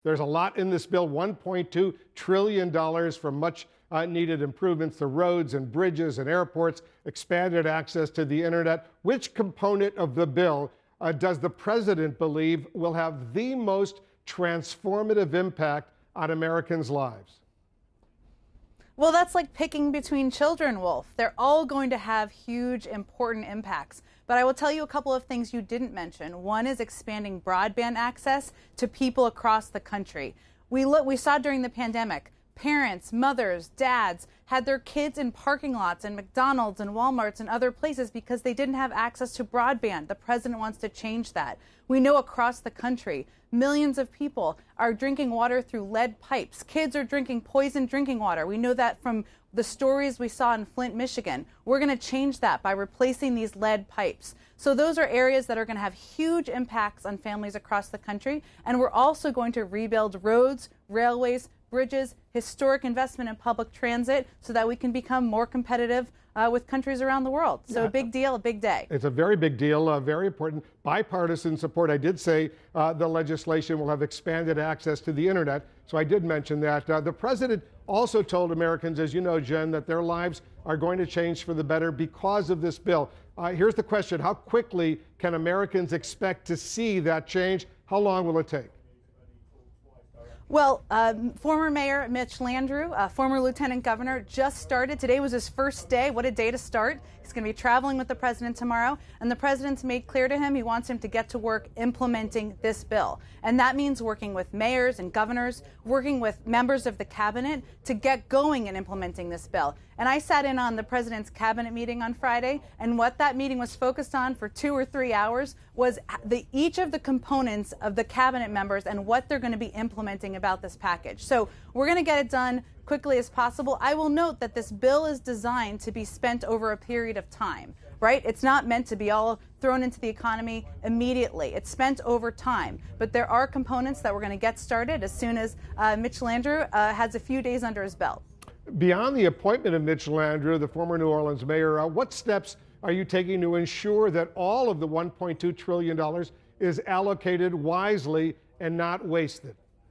There's a lot in this bill, $1.2 trillion for much needed improvements to roads and bridges and airports, expanded access to the internet. Which component of the bill does the president believe will have the most transformative impact on Americans' lives? Well, that's like picking between children, Wolf. They're all going to have huge, important impacts. But I will tell you a couple of things you didn't mention. One is expanding broadband access to people across the country. We saw during the pandemic, parents, mothers, dads had their kids in parking lots and McDonald's and Walmarts and other places because they didn't have access to broadband. The president wants to change that. We know across the country, millions of people are drinking water through lead pipes. Kids are drinking poisoned drinking water. We know that from the stories we saw in Flint, Michigan. We're going to change that by replacing these lead pipes. So those are areas that are going to have huge impacts on families across the country. And we're also going to rebuild roads, railways, bridges, historic investment in public transit so that we can become more competitive with countries around the world. So a big deal, a big day. It's a very big deal, very important. Bipartisan support. I did say the legislation will have expanded access to the internet. So I did mention that. The president also told Americans, as you know, Jen, that their lives are going to change for the better because of this bill. Here's the question. How quickly can Americans expect to see that change? How long will it take? Well, former Mayor Mitch Landrieu, former Lieutenant Governor, just started. Today was his first day. What a day to start. He's going to be traveling with the president tomorrow. And the president's made clear to him he wants him to get to work implementing this bill. And that means working with mayors and governors, working with members of the cabinet to get going and implementing this bill. And I sat in on the president's cabinet meeting on Friday, and what that meeting was focused on for 2 or 3 hours was each of the components of the cabinet members and what they're going to be implementing about this package. So we're going to get it done quickly as possible. I will note that this bill is designed to be spent over a period of time, right? It's not meant to be all thrown into the economy immediately. It's spent over time. But there are components that we're going to get started as soon as Mitch Landrieu has a few days under his belt. Beyond the appointment of Mitch Landrieu, the former New Orleans mayor, what steps are you taking to ensure that all of the $1.2 trillion is allocated wisely and not wasted?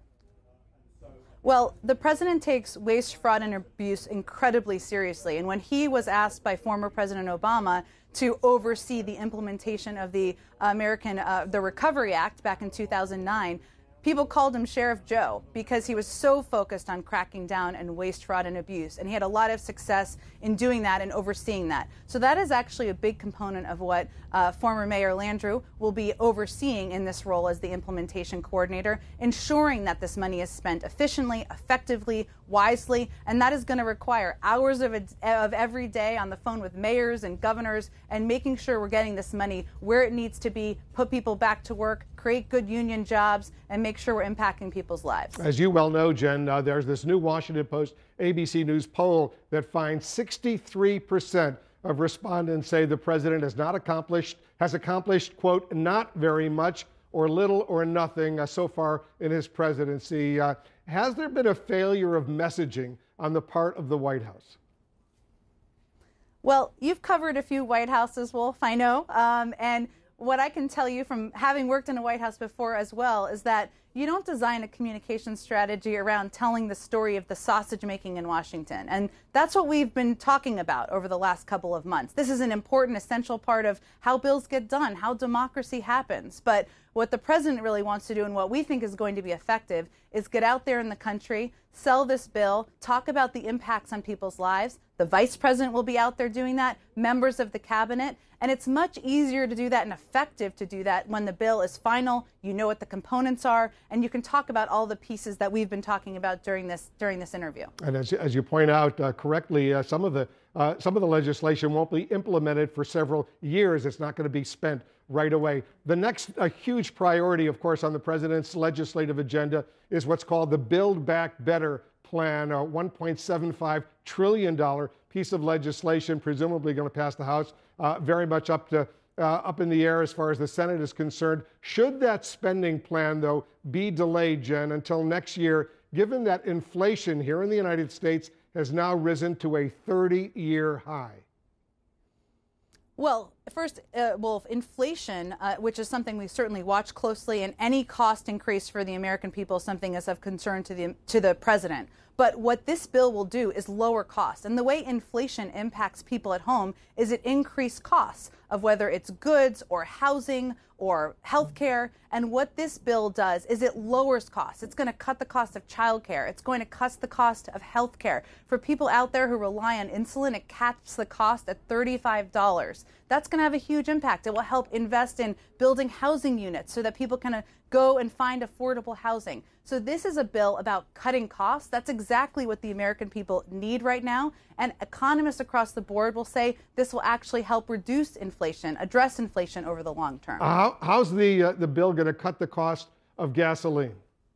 Well, the president takes waste, fraud, and abuse incredibly seriously. And when he was asked by former President Obama to oversee the implementation of the the Recovery Act back in 2009, people called him Sheriff Joe because he was so focused on cracking down on waste, fraud, and abuse. And he had a lot of success in doing that and overseeing that. So that is actually a big component of what former Mayor Landrieu will be overseeing in this role as the implementation coordinator, ensuring that this money is spent efficiently, effectively, wisely. And that is going to require hours of every day on the phone with mayors and governors and making sure we're getting this money where it needs to be, put people back to work, create good union jobs, and make sure we're impacting people's lives. As you well know, Jen, there's this new Washington Post ABC News poll that finds 63% of respondents say the president has accomplished, quote, not very much or little or nothing so far in his presidency. Has there been a failure of messaging on the part of the White House? Well, you've covered a few White Houses, Wolf, I know, and what I can tell you from having worked in a White House before as well is that you don't design a communication strategy around telling the story of the sausage making in Washington. And that's what we've been talking about over the last couple of months. This is an important, essential part of how bills get done, how democracy happens. But what the president really wants to do and what we think is going to be effective is get out there in the country, sell this bill, talk about the impacts on people's lives. The vice president will be out there doing that, members of the cabinet. And it's much easier to do that and effective to do that when the bill is final, you know what the components are, and you can talk about all the pieces that we've been talking about during this interview. And as you point out correctly, some of the legislation won't be implemented for several years. It's not going to be spent right away. The next huge priority, of course, on the president's legislative agenda is what's called the Build Back Better plan, a $1.75 trillion piece of legislation, presumably going to pass the House, very much up in the air as far as the Senate is concerned. Should that spending plan, though, be delayed, Jen, until next year, given that inflation here in the United States has now risen to a 30-year high? Well, First, Wolf, inflation, which is something we certainly watch closely, and any cost increase for the American people is something that's of concern to the president. But what this bill will do is lower costs. And the way inflation impacts people at home is it increases costs of whether it's goods or housing or health care. And what this bill does is it lowers costs. It's going to cut the cost of childcare. It's going to cut the cost of health care. For people out there who rely on insulin, it caps the cost at $35. That's going to have a huge impact. It will help invest in building housing units so that people can go and find affordable housing. So this is a bill about cutting costs. That's exactly what the American people need right now. And economists across the board will say this will actually help reduce inflation, address inflation over the long term. How's the bill going to cut the cost of gasoline?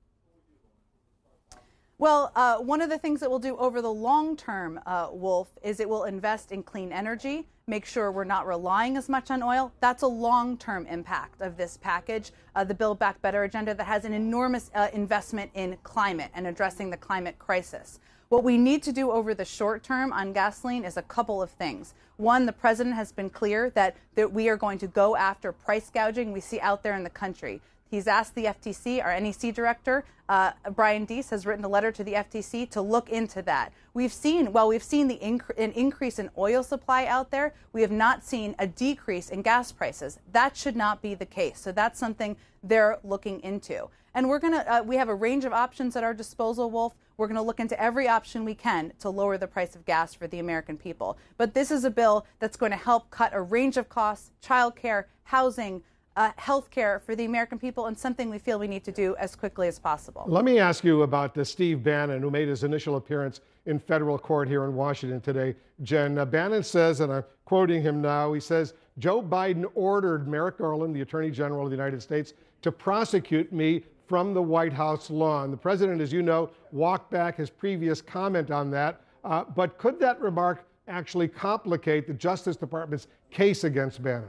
Well, one of the things that we'll do over the long term, Wolf, is it will invest in clean energy, make sure we're not relying as much on oil. That's a long-term impact of this package, the Build Back Better agenda that has an enormous investment in climate and addressing the climate crisis. What we need to do over the short term on gasoline is a couple of things. One, the president has been clear that we are going to go after price gouging we see out there in the country. He's asked the FTC, our NEC director, Brian Deese, has written a letter to the FTC to look into that. We've seen an increase in oil supply out there. We have not seen a decrease in gas prices. That should not be the case. So that's something they're looking into. And we have a range of options at our disposal, Wolf. We're going to look into every option we can to lower the price of gas for the American people. But this is a bill that's going to help cut a range of costs, childcare, housing, health care for the American people, and something we feel we need to do as quickly as possible. Let me ask you about Steve Bannon, who made his initial appearance in federal court here in Washington today. Jen, Bannon says, and I'm quoting him now, he says, Joe Biden ordered Merrick Garland, the Attorney General of the United States, to prosecute me from the White House lawn. The president, as you know, walked back his previous comment on that. But could that remark actually complicate the Justice Department's case against Bannon?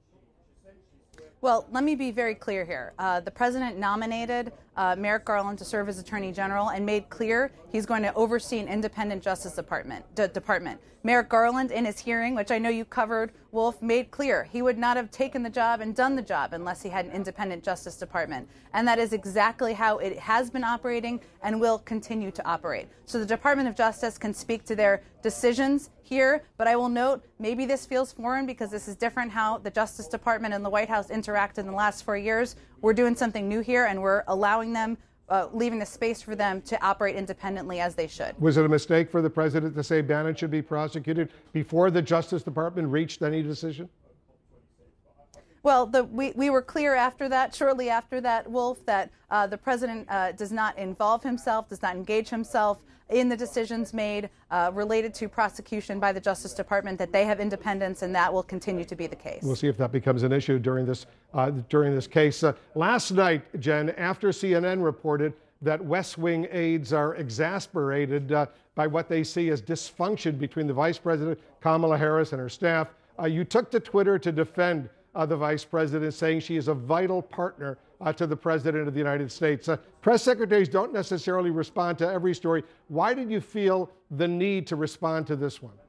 Well, let me be very clear here. The president nominated Merrick Garland to serve as Attorney General and made clear he's going to oversee an independent Justice Department. Merrick Garland, in his hearing, which I know you covered, Wolf, made clear he would not have taken the job and done the job unless he had an independent Justice Department. And that is exactly how it has been operating and will continue to operate. So the Department of Justice can speak to their decisions here, but I will note maybe this feels foreign because this is different how the Justice Department and the White House interacted in the last 4 years. We're doing something new here, and we're allowing them, leaving the space for them to operate independently as they should. Was it a mistake for the president to say Bannon should be prosecuted before the Justice Department reached any decision? Well, we were clear after that, shortly after that, Wolf, that the president does not involve himself, does not engage himself in the decisions made related to prosecution by the Justice Department, that they have independence, and that will continue to be the case. We'll see if that becomes an issue during this case. Last night, Jen, after CNN reported that West Wing aides are exasperated by what they see as dysfunction between the Vice President, Kamala Harris, and her staff, you took to Twitter to defend the Vice President, saying she is a vital partner to the President of the United States. Press secretaries don't necessarily respond to every story. Why did you feel the need to respond to this one?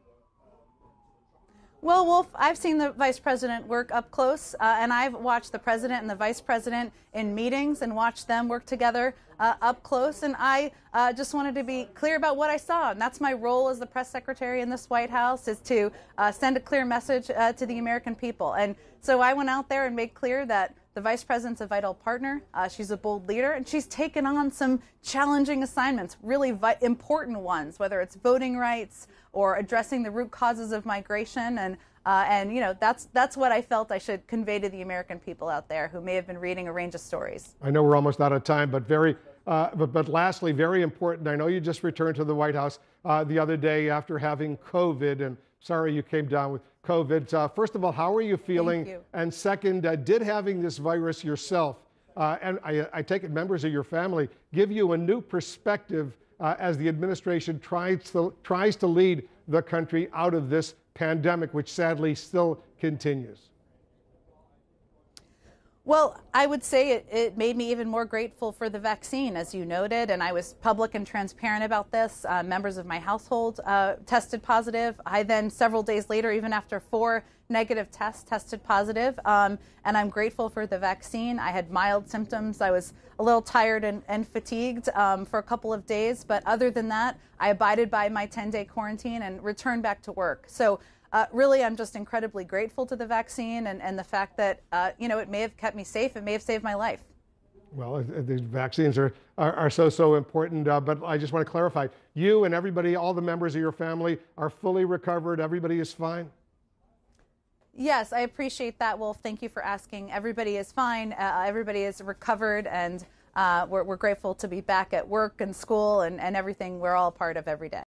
Well, Wolf, I've seen the Vice President work up close, and I've watched the President and the Vice President in meetings and watched them work together up close. And I just wanted to be clear about what I saw. And that's my role as the press secretary in this White House, is to send a clear message to the American people. And so I went out there and made clear that the Vice President's a vital partner. She's a bold leader, and she's taken on some challenging assignments, really important ones, whether it's voting rights or addressing the root causes of migration. And you know, that's what I felt I should convey to the American people out there who may have been reading a range of stories. I know we're almost out of time, but but lastly, very important. I know you just returned to the White House the other day after having COVID, and sorry you came down with COVID. First of all, how are you feeling? Thank you. And second, did having this virus yourself, and I take it members of your family, give you a new perspective as the administration tries to lead the country out of this pandemic, which sadly still continues? Well, I would say it made me even more grateful for the vaccine, as you noted, and I was public and transparent about this. Members of my household tested positive. I then, several days later, even after 4 negative tests, tested positive, and I'm grateful for the vaccine. I had mild symptoms. I was a little tired and fatigued for a couple of days, but other than that, I abided by my 10-day quarantine and returned back to work. So really, I'm just incredibly grateful to the vaccine and the fact that, it may have kept me safe. It may have saved my life. Well, these vaccines are so important, but I just want to clarify, you and everybody, all the members of your family are fully recovered. Everybody is fine? Yes, I appreciate that, Wolf. Thank you for asking. Everybody is fine. Everybody is recovered, and we're grateful to be back at work and school and everything we're all a part of every day.